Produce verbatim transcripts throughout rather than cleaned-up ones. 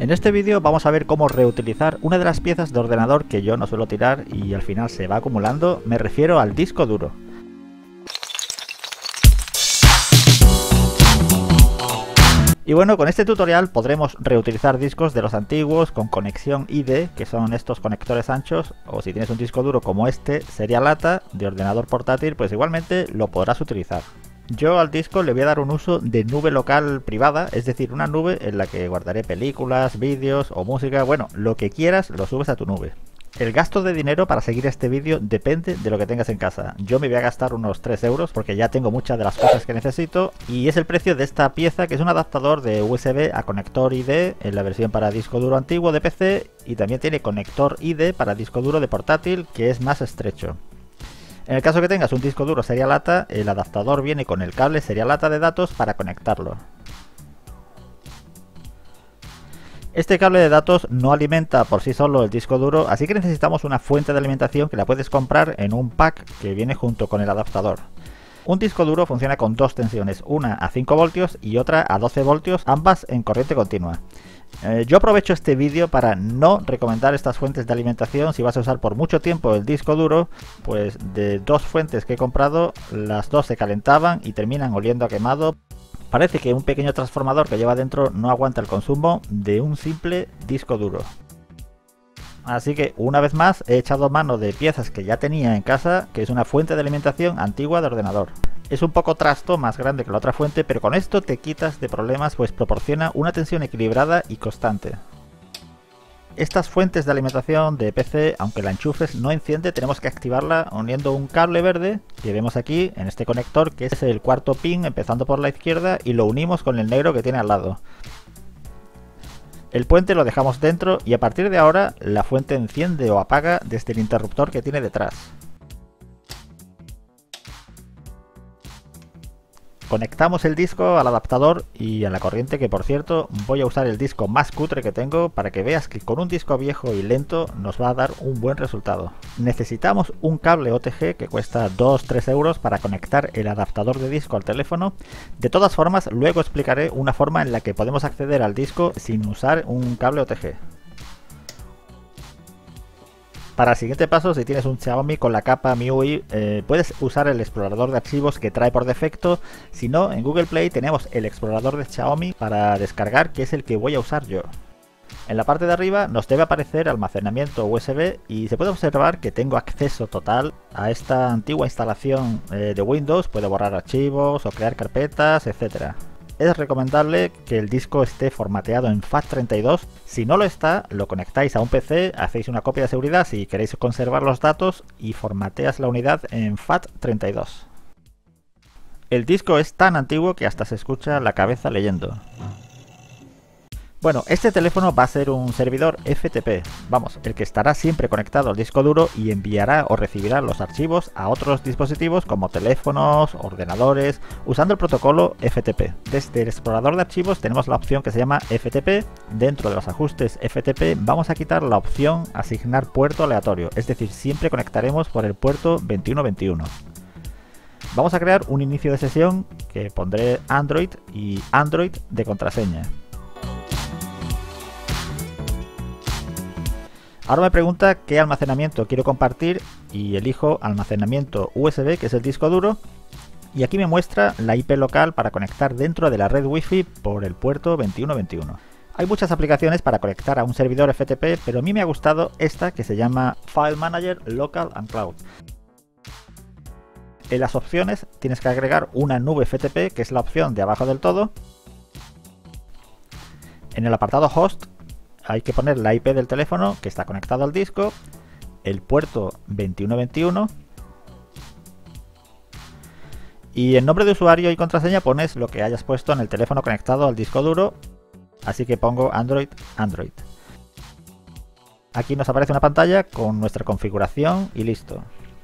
En este vídeo vamos a ver cómo reutilizar una de las piezas de ordenador que yo no suelo tirar y al final se va acumulando. Me refiero al disco duro. Y bueno, con este tutorial podremos reutilizar discos de los antiguos con conexión I D, que son estos conectores anchos, o si tienes un disco duro como este, serie lata, de ordenador portátil, pues igualmente lo podrás utilizar. Yo al disco le voy a dar un uso de nube local privada, es decir, una nube en la que guardaré películas, vídeos o música, bueno, lo que quieras lo subes a tu nube. El gasto de dinero para seguir este vídeo depende de lo que tengas en casa. Yo me voy a gastar unos tres euros porque ya tengo muchas de las cosas que necesito y es el precio de esta pieza, que es un adaptador de U S B a conector I D en la versión para disco duro antiguo de P C, y también tiene conector I D para disco duro de portátil, que es más estrecho. En el caso que tengas un disco duro serie lata, el adaptador viene con el cable serie lata de datos para conectarlo. Este cable de datos no alimenta por sí solo el disco duro, así que necesitamos una fuente de alimentación que la puedes comprar en un pack que viene junto con el adaptador. Un disco duro funciona con dos tensiones, una a cinco voltios y otra a doce voltios, ambas en corriente continua. Eh, yo aprovecho este vídeo para no recomendar estas fuentes de alimentación si vas a usar por mucho tiempo el disco duro, pues de dos fuentes que he comprado, las dos se calentaban y terminan oliendo a quemado. Parece que un pequeño transformador que lleva dentro no aguanta el consumo de un simple disco duro. Así que una vez más he echado mano de piezas que ya tenía en casa, que es una fuente de alimentación antigua de ordenador. Es un poco trasto, más grande que la otra fuente, pero con esto te quitas de problemas, pues proporciona una tensión equilibrada y constante. Estas fuentes de alimentación de P C, aunque la enchufes, no enciende, tenemos que activarla uniendo un cable verde que vemos aquí en este conector, que es el cuarto pin empezando por la izquierda, y lo unimos con el negro que tiene al lado. El puente lo dejamos dentro y a partir de ahora la fuente enciende o apaga desde el interruptor que tiene detrás. Conectamos el disco al adaptador y a la corriente, que por cierto voy a usar el disco más cutre que tengo para que veas que con un disco viejo y lento nos va a dar un buen resultado. Necesitamos un cable O T G que cuesta dos a tres euros para conectar el adaptador de disco al teléfono. De todas formas, luego explicaré una forma en la que podemos acceder al disco sin usar un cable O T G. Para el siguiente paso, si tienes un Xiaomi con la capa M I U I, eh, puedes usar el explorador de archivos que trae por defecto. Si no, en Google Play tenemos el explorador de Xiaomi para descargar, que es el que voy a usar yo. En la parte de arriba nos debe aparecer almacenamiento U S B y se puede observar que tengo acceso total a esta antigua instalación eh, de Windows. Puedo borrar archivos o crear carpetas, etcétera. Es recomendable que el disco esté formateado en FAT treinta y dos. Si no lo está, lo conectáis a un P C, hacéis una copia de seguridad si queréis conservar los datos y formateas la unidad en FAT treinta y dos. El disco es tan antiguo que hasta se escucha la cabeza leyendo. Bueno, este teléfono va a ser un servidor F T P, vamos, el que estará siempre conectado al disco duro y enviará o recibirá los archivos a otros dispositivos como teléfonos, ordenadores, usando el protocolo F T P. Desde el explorador de archivos tenemos la opción que se llama F T P. Dentro de los ajustes F T P vamos a quitar la opción asignar puerto aleatorio, es decir, siempre conectaremos por el puerto veintiuno veintiuno. Vamos a crear un inicio de sesión que pondré Android y Android de contraseña. Ahora me pregunta qué almacenamiento quiero compartir y elijo almacenamiento U S B, que es el disco duro, y aquí me muestra la I P local para conectar dentro de la red Wi-Fi por el puerto veintiuno veintiuno. Hay muchas aplicaciones para conectar a un servidor F T P, pero a mí me ha gustado esta que se llama File Manager Local and Cloud. En las opciones tienes que agregar una nube F T P, que es la opción de abajo del todo. En el apartado Host hay que poner la I P del teléfono que está conectado al disco, el puerto veintiuno veintiuno y el nombre de usuario y contraseña pones lo que hayas puesto en el teléfono conectado al disco duro, así que pongo Android, Android. Aquí nos aparece una pantalla con nuestra configuración y listo.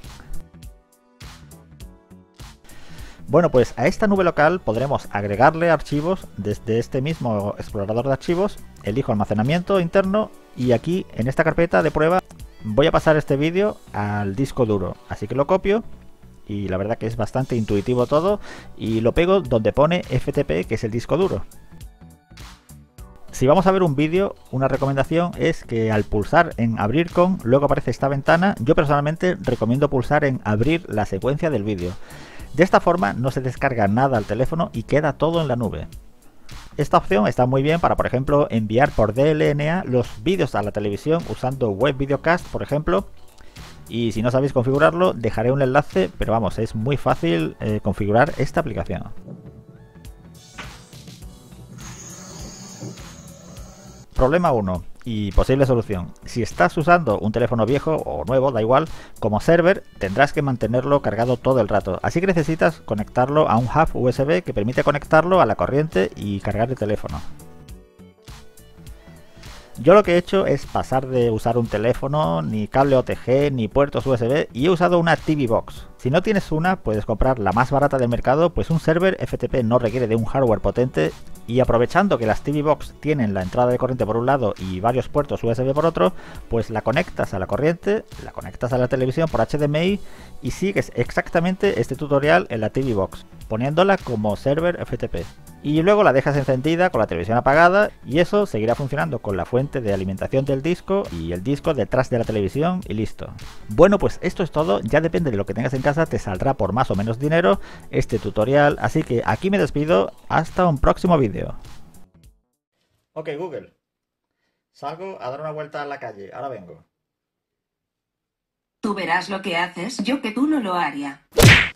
Bueno, pues a esta nube local podremos agregarle archivos desde este mismo explorador de archivos. Elijo almacenamiento interno y aquí en esta carpeta de prueba voy a pasar este vídeo al disco duro. Así que lo copio y la verdad que es bastante intuitivo todo y lo pego donde pone F T P, que es el disco duro. Si vamos a ver un vídeo, una recomendación es que al pulsar en abrir con, luego aparece esta ventana. Yo personalmente recomiendo pulsar en abrir la secuencia del vídeo. De esta forma no se descarga nada al teléfono y queda todo en la nube. Esta opción está muy bien para, por ejemplo, enviar por D L N A los vídeos a la televisión usando Web Videocast, por ejemplo. Y si no sabéis configurarlo, dejaré un enlace, pero vamos, es muy fácil eh, configurar esta aplicación. Problema uno y posible solución. Si estás usando un teléfono viejo o nuevo, da igual, como server tendrás que mantenerlo cargado todo el rato. Así que necesitas conectarlo a un hub U S B que permite conectarlo a la corriente y cargar el teléfono. Yo lo que he hecho es pasar de usar un teléfono, ni cable O T G, ni puertos U S B, y he usado una T V Box. Si no tienes una, puedes comprar la más barata del mercado, pues un server F T P no requiere de un hardware potente, y aprovechando que las T V Box tienen la entrada de corriente por un lado y varios puertos U S B por otro, pues la conectas a la corriente, la conectas a la televisión por H D M I y sigues exactamente este tutorial en la T V Box, poniéndola como server F T P. Y luego la dejas encendida con la televisión apagada y eso seguirá funcionando con la fuente de alimentación del disco y el disco detrás de la televisión y listo. Bueno, pues esto es todo, ya depende de lo que tengas en casa, te saldrá por más o menos dinero este tutorial, así que aquí me despido, hasta un próximo vídeo. Ok Google, salgo a dar una vuelta a la calle, ahora vengo. Tú verás lo que haces, yo que tú no lo haría.